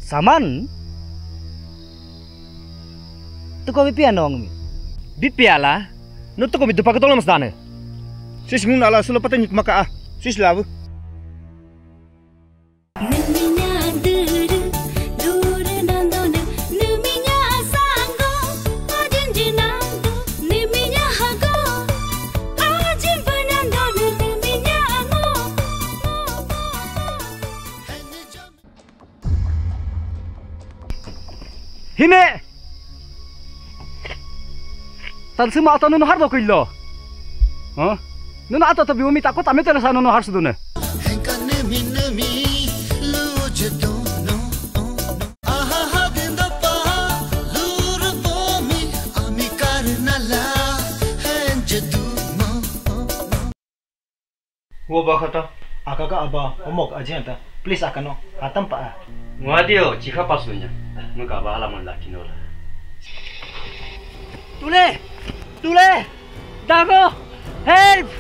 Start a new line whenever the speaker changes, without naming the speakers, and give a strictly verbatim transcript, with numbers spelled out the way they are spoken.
Saman? Tu kau bipian dong mi.
Bipiala? No tu kau bitu pakai tolong mas dana. Sis ngun ala sulo patah nyuk maka ah. Sis labu. Hime. Tan semua atau nono har bakul lo. Hah? Nono atau tapi umi takut ame telah sana nono har sudune.
Gua bakata, akak abah omok aja enta. Please akano, atam pa.
Ngadio, jika pasunya. Muka abah alaman laki nola.
Tule, tule, dago, help.